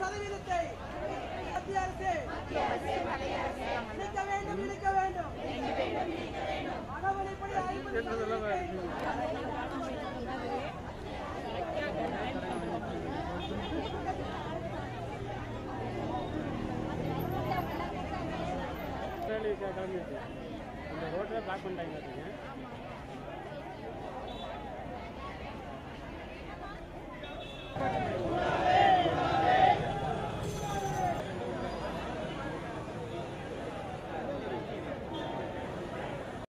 சதவீதத்தை மத்திய அரசு இணைக்க வேண்டும், இணைக்க வேண்டும். மனவழிப்படி 50% கிளம்பிடுச்சு. இந்த ரோட்டில் பிளாக் பண்ணிட்டாங்க.